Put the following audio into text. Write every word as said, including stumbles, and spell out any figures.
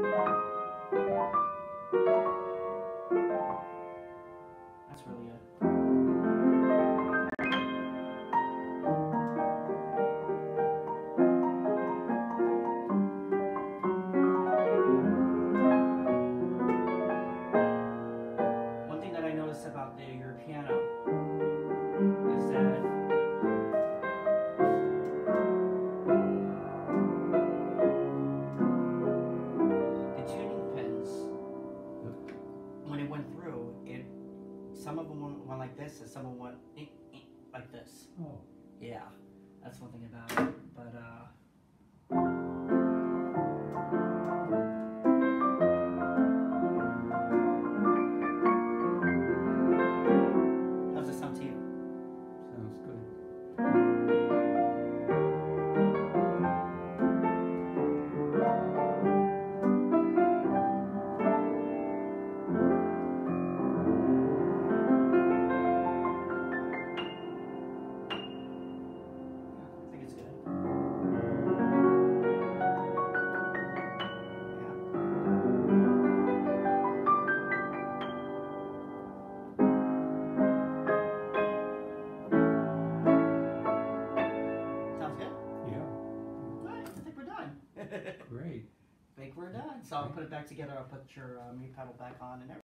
That's really good. One thing that I noticed about the, your piano is that the tuning pins, when it went through, it some of them went, went like this, and some of them went eh, eh, like this. Oh. Yeah, that's one thing about it. But uh, how's it sound to you? Sounds good. I think it's good. Sounds good? Yeah. Alright, I think we're done. Great. I think we're done. So I'll put it back together. I'll put your uh, mute pedal back on and everything.